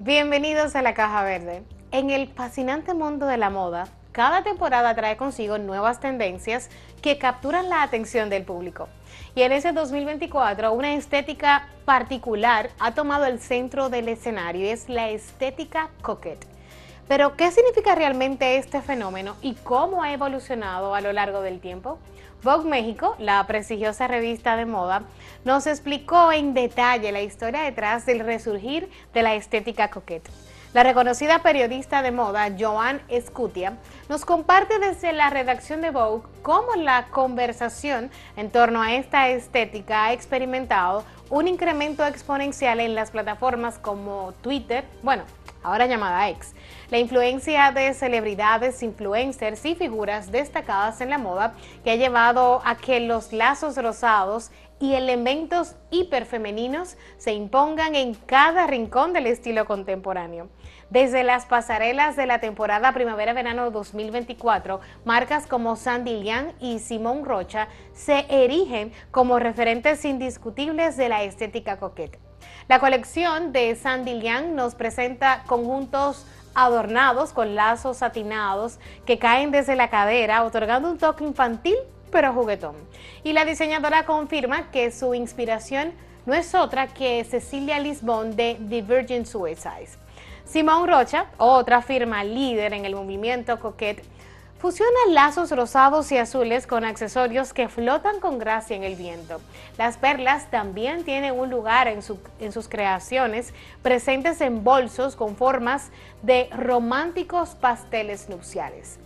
Bienvenidos a la Caja Verde. En el fascinante mundo de la moda, cada temporada trae consigo nuevas tendencias que capturan la atención del público. Y en ese 2024, una estética particular ha tomado el centro del escenario y es la estética coquette. Pero, ¿qué significa realmente este fenómeno y cómo ha evolucionado a lo largo del tiempo? Vogue México, la prestigiosa revista de moda, nos explicó en detalle la historia detrás del resurgir de la estética coquette. La reconocida periodista de moda, Joan Escutia, nos comparte desde la redacción de Vogue cómo la conversación en torno a esta estética ha experimentado un incremento exponencial en las plataformas como Twitter, ahora llamada X. La influencia de celebridades, influencers y figuras destacadas en la moda que ha llevado a que los lazos rosados y elementos hiperfemeninos se impongan en cada rincón del estilo contemporáneo. Desde las pasarelas de la temporada primavera-verano 2024, marcas como Sandy Liang y Simone Rocha se erigen como referentes indiscutibles de la estética coquette. La colección de Sandy Liang nos presenta conjuntos adornados con lazos satinados que caen desde la cadera, otorgando un toque infantil pero juguetón. Y la diseñadora confirma que su inspiración no es otra que Cecilia Lisbon de The Virgin Suicides. Simone Rocha, otra firma líder en el movimiento coquette, fusiona lazos rosados y azules con accesorios que flotan con gracia en el viento. Las perlas también tienen un lugar en sus creaciones, presentes en bolsos con formas de románticos pasteles nupciales.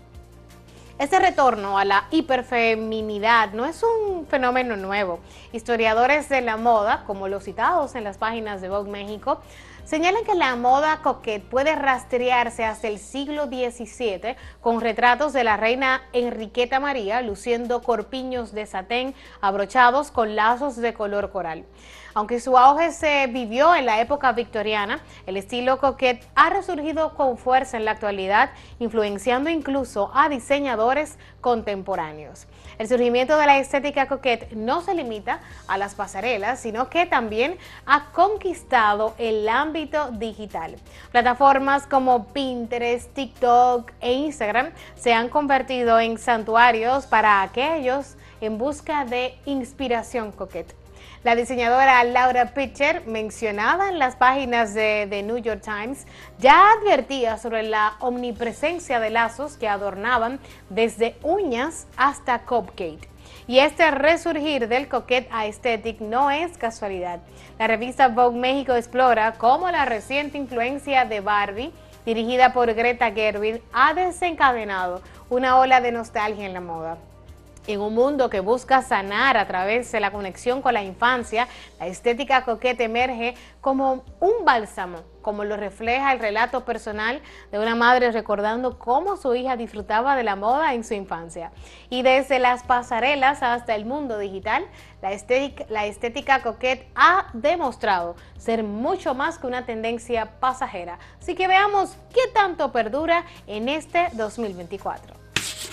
Este retorno a la hiperfeminidad no es un fenómeno nuevo. Historiadores de la moda, como los citados en las páginas de Vogue México, señalan que la moda coquette puede rastrearse hasta el siglo XVII con retratos de la reina Enriqueta María luciendo corpiños de satén abrochados con lazos de color coral. Aunque su auge se vivió en la época victoriana, el estilo coquette ha resurgido con fuerza en la actualidad, influenciando incluso a diseñadores contemporáneos. El surgimiento de la estética coquette no se limita a las pasarelas, sino que también ha conquistado el ámbito digital. Plataformas como Pinterest, TikTok e Instagram se han convertido en santuarios para aquellos en busca de inspiración coquette. La diseñadora Laura Pitcher, mencionada en las páginas de The New York Times, ya advertía sobre la omnipresencia de lazos que adornaban desde uñas hasta cupcake. Y este resurgir del coquette aesthetic no es casualidad. La revista Vogue México explora cómo la reciente influencia de Barbie, dirigida por Greta Gerwig, ha desencadenado una ola de nostalgia en la moda. En un mundo que busca sanar a través de la conexión con la infancia, la estética coquette emerge como un bálsamo, como lo refleja el relato personal de una madre recordando cómo su hija disfrutaba de la moda en su infancia. Y desde las pasarelas hasta el mundo digital, la estética coquette ha demostrado ser mucho más que una tendencia pasajera. Así que veamos qué tanto perdura en este 2024.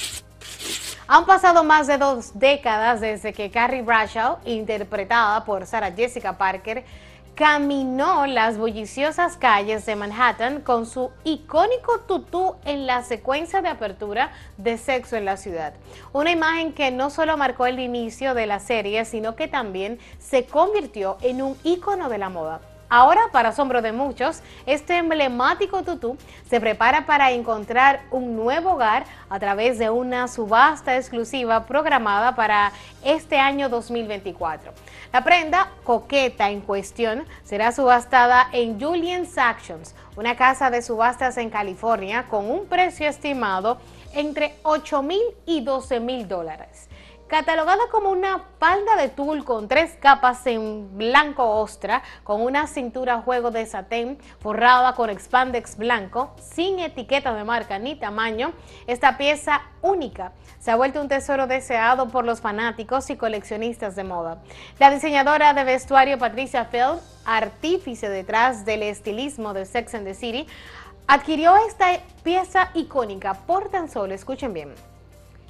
Han pasado más de 2 décadas desde que Carrie Bradshaw, interpretada por Sarah Jessica Parker, caminó las bulliciosas calles de Manhattan con su icónico tutú en la secuencia de apertura de Sexo en la Ciudad. Una imagen que no solo marcó el inicio de la serie, sino que también se convirtió en un ícono de la moda. Ahora, para asombro de muchos, este emblemático tutú se prepara para encontrar un nuevo hogar a través de una subasta exclusiva programada para este año 2024. La prenda coqueta en cuestión será subastada en Julien's Auctions, una casa de subastas en California, con un precio estimado entre $8,000 y $12,000. Catalogada como una falda de tul con 3 capas en blanco ostra, con una cintura juego de satén forrada con spandex blanco, sin etiqueta de marca ni tamaño, esta pieza única se ha vuelto un tesoro deseado por los fanáticos y coleccionistas de moda. La diseñadora de vestuario Patricia Feld, artífice detrás del estilismo de Sex and the City, adquirió esta pieza icónica por tan solo, escuchen bien,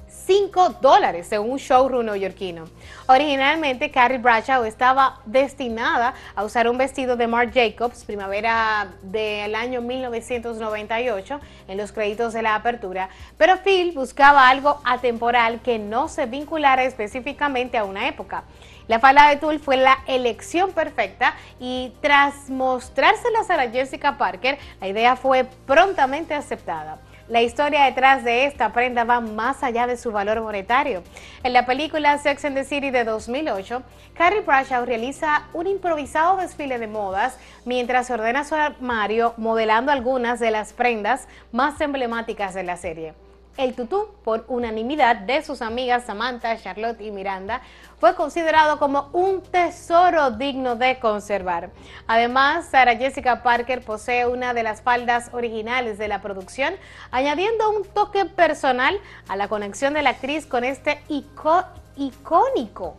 $5 según un showroom neoyorquino. Originalmente, Carrie Bradshaw estaba destinada a usar un vestido de Marc Jacobs, primavera del año 1998, en los créditos de la apertura, pero Phil buscaba algo atemporal que no se vinculara específicamente a una época. La falda de tul fue la elección perfecta y tras mostrársela a Sarah Jessica Parker, la idea fue prontamente aceptada. La historia detrás de esta prenda va más allá de su valor monetario. En la película Sex and the City de 2008, Carrie Bradshaw realiza un improvisado desfile de modas mientras ordena su armario, modelando algunas de las prendas más emblemáticas de la serie. El tutú, por unanimidad de sus amigas Samantha, Charlotte y Miranda, fue considerado como un tesoro digno de conservar. Además, Sarah Jessica Parker posee una de las faldas originales de la producción, añadiendo un toque personal a la conexión de la actriz con este icónico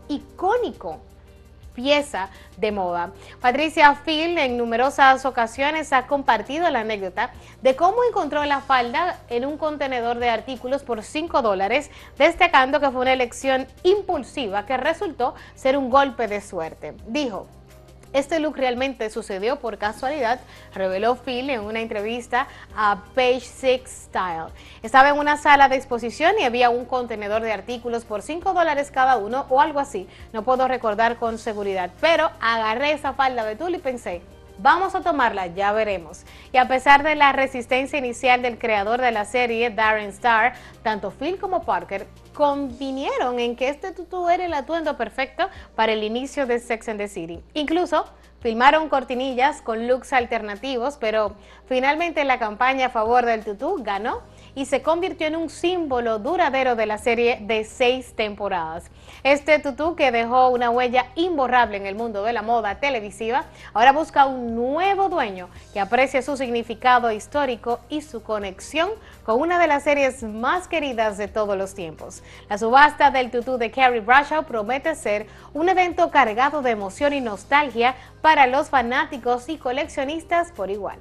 pieza de moda. Patricia Field en numerosas ocasiones ha compartido la anécdota de cómo encontró la falda en un contenedor de artículos por $5, destacando que fue una elección impulsiva que resultó ser un golpe de suerte. Dijo: "Este look realmente sucedió por casualidad", reveló Phil en una entrevista a Page Six Style. Estaba en una sala de exposición y había un contenedor de artículos por $5 cada uno o algo así. No puedo recordar con seguridad, pero agarré esa falda de tul y pensé, vamos a tomarla, ya veremos. Y a pesar de la resistencia inicial del creador de la serie, Darren Star, tanto Phil como Parker convinieron en que este tutú era el atuendo perfecto para el inicio de Sex and the City. Incluso filmaron cortinillas con looks alternativos, pero finalmente la campaña a favor del tutú ganó y se convirtió en un símbolo duradero de la serie de 6 temporadas. Este tutú, que dejó una huella imborrable en el mundo de la moda televisiva, ahora busca un nuevo dueño que aprecie su significado histórico y su conexión con una de las series más queridas de todos los tiempos. La subasta del tutú de Carrie Bradshaw promete ser un evento cargado de emoción y nostalgia para los fanáticos y coleccionistas por igual.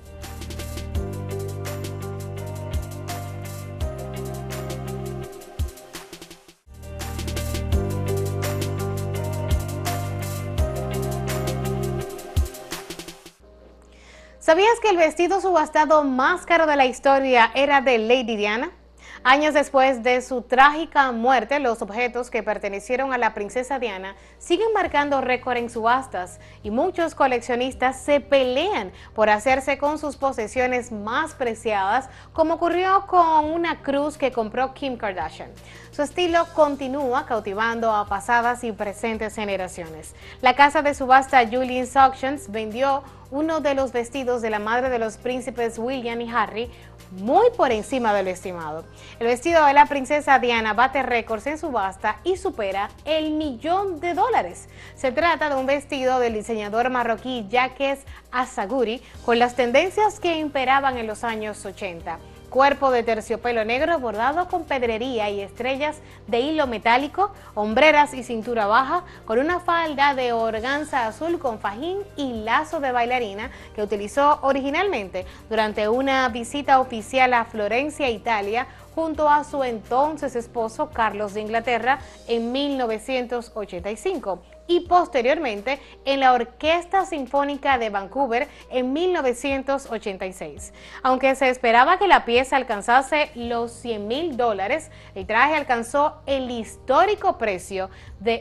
¿Sabías que el vestido subastado más caro de la historia era de Lady Diana? Años después de su trágica muerte, los objetos que pertenecieron a la princesa Diana siguen marcando récord en subastas y muchos coleccionistas se pelean por hacerse con sus posesiones más preciadas, como ocurrió con una cruz que compró Kim Kardashian. Su estilo continúa cautivando a pasadas y presentes generaciones. La casa de subasta Julien's Auctions vendió uno de los vestidos de la madre de los príncipes William y Harry muy por encima de lo estimado. El vestido de la princesa Diana bate récords en subasta y supera el $1.000.000. Se trata de un vestido del diseñador marroquí Jacques Assagouri con las tendencias que imperaban en los años 80. Cuerpo de terciopelo negro bordado con pedrería y estrellas de hilo metálico, hombreras y cintura baja, con una falda de organza azul con fajín y lazo de bailarina que utilizó originalmente durante una visita oficial a Florencia, Italia, junto a su entonces esposo Carlos de Inglaterra en 1985 y posteriormente en la Orquesta Sinfónica de Vancouver en 1986. Aunque se esperaba que la pieza alcanzase los $100.000, el traje alcanzó el histórico precio de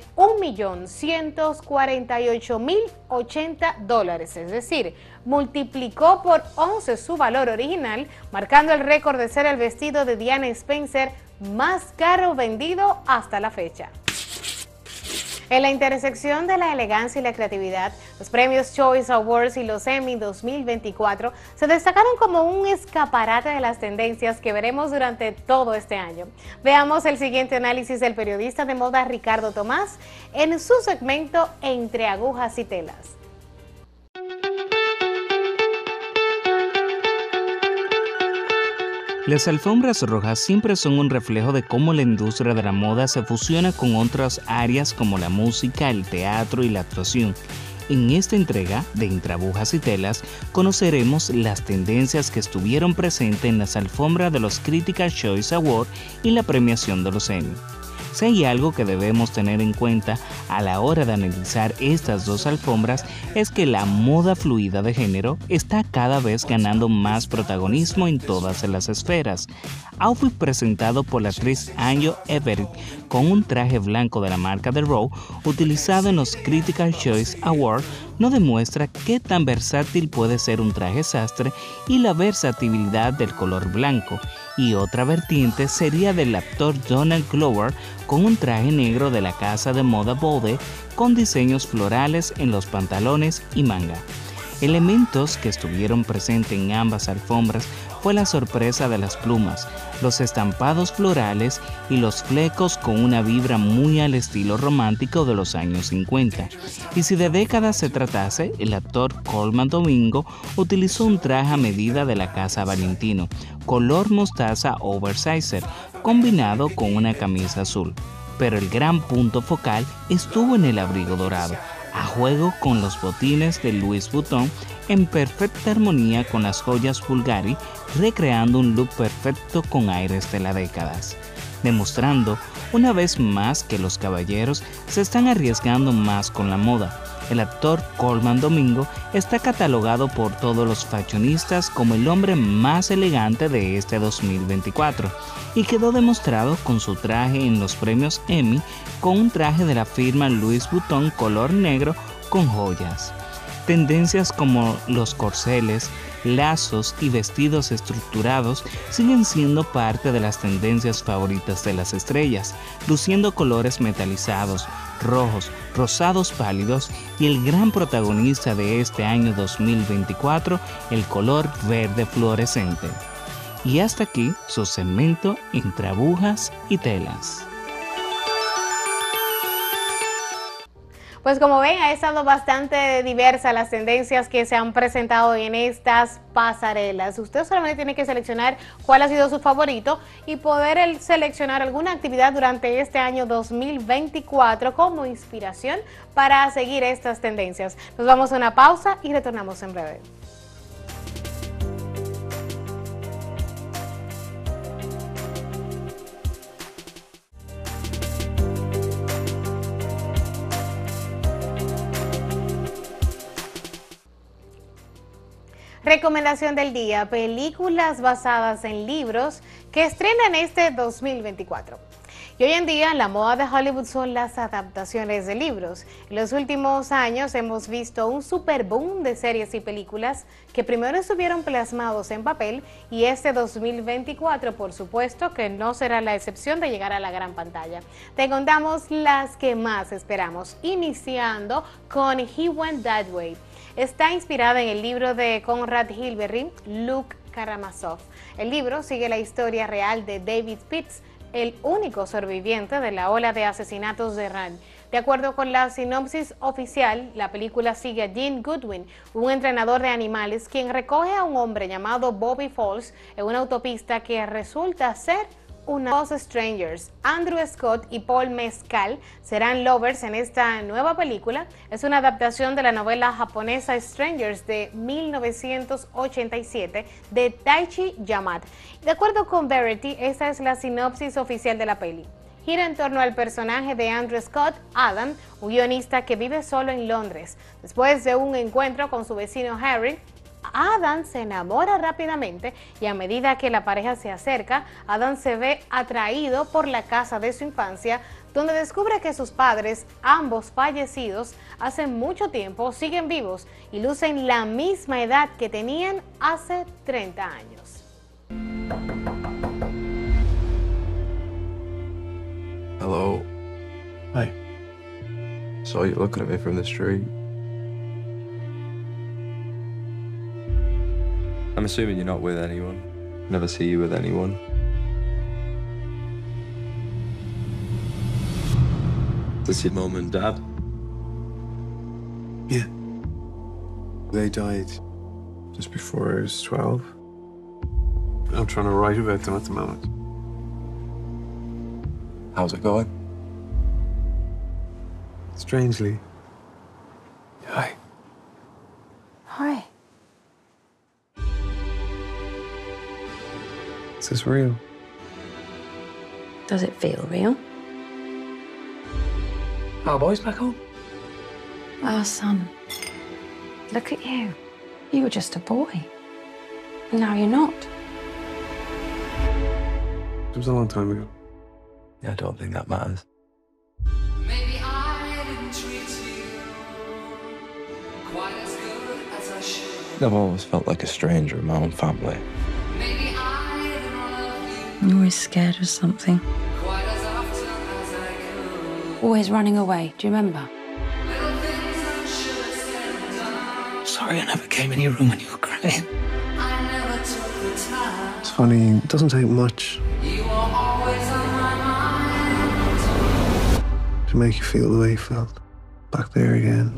$1.148.080, es decir, multiplicó por 11 su valor original, marcando el récord de ser el vestido de Diana Spencer más caro vendido hasta la fecha. En la intersección de la elegancia y la creatividad, los premios Choice Awards y los Emmy 2024 se destacaron como un escaparate de las tendencias que veremos durante todo este año. Veamos el siguiente análisis del periodista de moda Ricardo Tomás en su segmento Entre agujas y telas. Las alfombras rojas siempre son un reflejo de cómo la industria de la moda se fusiona con otras áreas como la música, el teatro y la actuación. En esta entrega de Entre Agujas y Telas conoceremos las tendencias que estuvieron presentes en las alfombras de los Critics' Choice Awards y la premiación de los Emmy. Si hay algo que debemos tener en cuenta a la hora de analizar estas dos alfombras es que la moda fluida de género está cada vez ganando más protagonismo en todas las esferas. Outfit presentado por la actriz Anjo Everett con un traje blanco de la marca The Row utilizado en los Critics' Choice Awards no demuestra qué tan versátil puede ser un traje sastre y la versatilidad del color blanco. Y otra vertiente sería del actor Donald Glover con un traje negro de la casa de moda Bode con diseños florales en los pantalones y manga. Elementos que estuvieron presentes en ambas alfombras fue la sorpresa de las plumas, los estampados florales y los flecos con una vibra muy al estilo romántico de los años 50. Y si de décadas se tratase, el actor Colman Domingo utilizó un traje a medida de la casa Valentino, color mostaza oversizer, combinado con una camisa azul. Pero el gran punto focal estuvo en el abrigo dorado, a juego con los botines de Louis Vuitton en perfecta armonía con las joyas Bulgari, recreando un look perfecto con aires de las décadas, demostrando una vez más que los caballeros se están arriesgando más con la moda. El actor Colman Domingo está catalogado por todos los fashionistas como el hombre más elegante de este 2024 y quedó demostrado con su traje en los premios Emmy con un traje de la firma Louis Vuitton color negro con joyas. Tendencias como los corceles, lazos y vestidos estructurados siguen siendo parte de las tendencias favoritas de las estrellas, luciendo colores metalizados, rojos, rosados pálidos y el gran protagonista de este año 2024, el color verde fluorescente. Y hasta aquí su segmento Entre Agujas y Telas. Pues como ven, ha estado bastante diversa las tendencias que se han presentado en estas pasarelas. Usted solamente tiene que seleccionar cuál ha sido su favorito y poder seleccionar alguna actividad durante este año 2024 como inspiración para seguir estas tendencias. Nos vamos a una pausa y retornamos en breve. Recomendación del día, películas basadas en libros que estrenan este 2024. Y hoy en día la moda de Hollywood son las adaptaciones de libros. En los últimos años hemos visto un super boom de series y películas que primero estuvieron plasmados en papel y este 2024 por supuesto que no será la excepción de llegar a la gran pantalla. Te contamos las que más esperamos, iniciando con He Went That Way. Está inspirada en el libro de Conrad Hilberry, Luke Karamazov. El libro sigue la historia real de David Pitts, el único sobreviviente de la ola de asesinatos de Iran. De acuerdo con la sinopsis oficial, la película sigue a Dean Goodwin, un entrenador de animales, quien recoge a un hombre llamado Bobby Falls en una autopista que resulta ser Dos strangers, Andrew Scott y Paul Mescal, serán lovers en esta nueva película. Es una adaptación de la novela japonesa Strangers de 1987 de Taichi Yamada. De acuerdo con Verity, esta es la sinopsis oficial de la peli. Gira en torno al personaje de Andrew Scott, Adam, un guionista que vive solo en Londres. Después de un encuentro con su vecino Harry, Adam se enamora rápidamente y a medida que la pareja se acerca, Adam se ve atraído por la casa de su infancia, donde descubre que sus padres, ambos fallecidos hace mucho tiempo, siguen vivos y lucen la misma edad que tenían hace 30 años. Hello. Hi. Saw you looking at me from the street. I'm assuming you're not with anyone. Never see you with anyone. This your mum and dad? Yeah. They died just before I was 12. I'm trying to write about them at the moment. How's it going? Strangely. Hi. Is this real? Does it feel real? Our boys back home? Our son. Look at you. You were just a boy. And now you're not. It was a long time ago. Yeah, I don't think that matters. Maybe I didn't treat you quite as good as I should. I've always felt like a stranger in my own family. Maybe I didn't love you You're always scared of something. quite as often as I could. Always running away. Do you remember? Little things I should have said and done. Sorry I never came in your room when you were crying. I never took the time. It's funny, it doesn't take much You were always on my mind. to make you feel the way you felt. Back there again.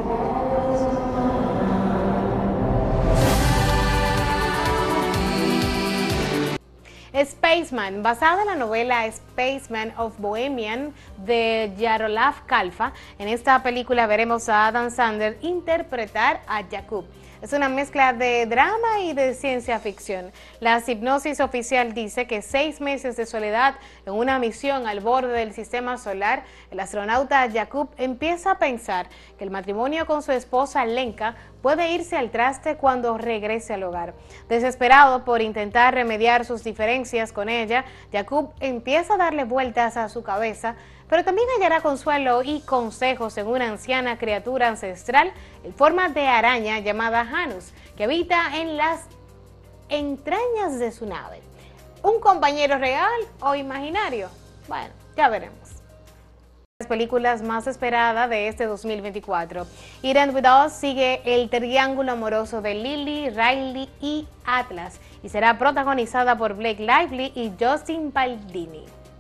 Spaceman, basada en la novela Spaceman of Bohemian de Yaroslav Kalfa. En esta película veremos a Adam Sandler interpretar a Jakub. Es una mezcla de drama y de ciencia ficción. La hipnosis oficial dice que 6 meses de soledad en una misión al borde del sistema solar, el astronauta Jakub empieza a pensar que el matrimonio con su esposa Lenka puede irse al traste cuando regrese al hogar. Desesperado por intentar remediar sus diferencias con ella, Jakub empieza a darle vueltas a su cabeza, pero también hallará consuelo y consejos en una anciana criatura ancestral en forma de araña llamada Janus, que habita en las entrañas de su nave. ¿Un compañero real o imaginario? Bueno, ya veremos. Las películas más esperadas de este 2024. It Ends With Us sigue el triángulo amoroso de Lily, Riley y Atlas y será protagonizada por Blake Lively y Justin Baldini.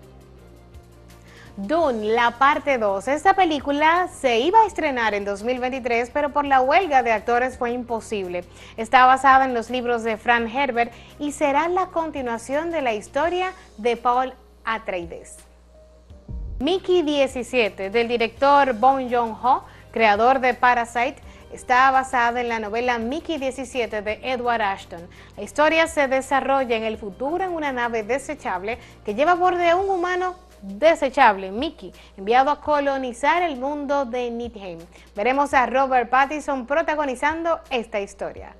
Dune, la parte 2. Esta película se iba a estrenar en 2023, pero por la huelga de actores fue imposible. Está basada en los libros de Frank Herbert y será la continuación de la historia de Paul Atreides. Mickey 17, del director Bong Joon-ho, creador de Parasite, está basada en la novela Mickey 17 de Edward Ashton. La historia se desarrolla en el futuro en una nave desechable que lleva a bordo a un humano desechable, Mickey, enviado a colonizar el mundo de Niflheim. Veremos a Robert Pattinson protagonizando esta historia.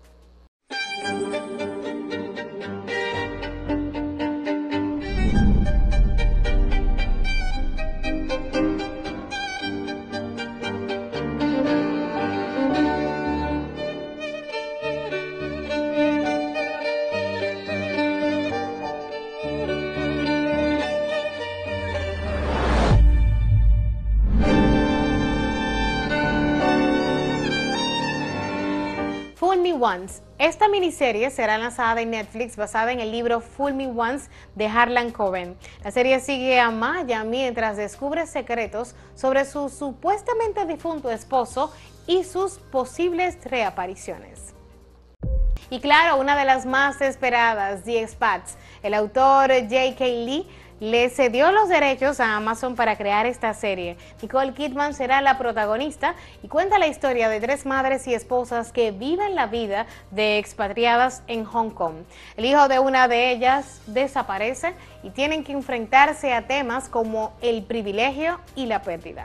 Fool Me Once. Esta miniserie será lanzada en Netflix basada en el libro Fool Me Once de Harlan Coben. La serie sigue a Maya mientras descubre secretos sobre su supuestamente difunto esposo y sus posibles reapariciones. Y claro, una de las más esperadas, The Expats. El autor J.K. Lee le cedió los derechos a Amazon para crear esta serie. Nicole Kidman será la protagonista y cuenta la historia de 3 madres y esposas que viven la vida de expatriadas en Hong Kong. El hijo de una de ellas desaparece y tienen que enfrentarse a temas como el privilegio y la pérdida.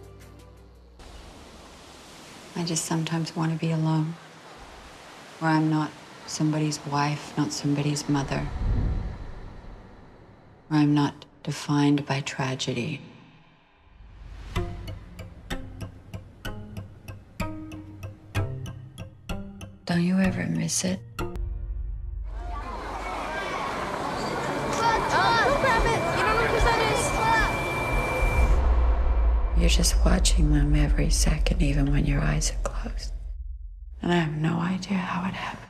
I just sometimes want to be alone, where I'm not somebody's wife, not somebody's mother. I'm not defined by tragedy. Don't you ever miss it? Don't grab it! You don't know whose that is! You're just watching them every second, even when your eyes are closed. And I have no idea how it happened.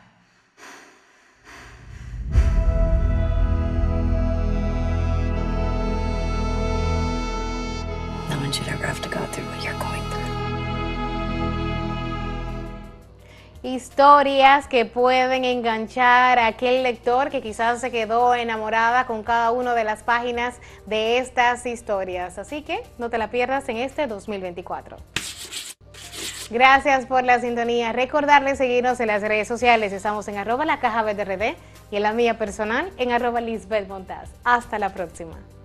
No one should ever have to go through what you're going through. Historias que pueden enganchar a aquel lector que quizás se quedó enamorada con cada una de las páginas de estas historias. Así que no te la pierdas en este 2024. Gracias por la sintonía. Recordarles seguirnos en las redes sociales. Estamos en @lacajaverderd y en la mía personal en @lisbethmontaz. Hasta la próxima.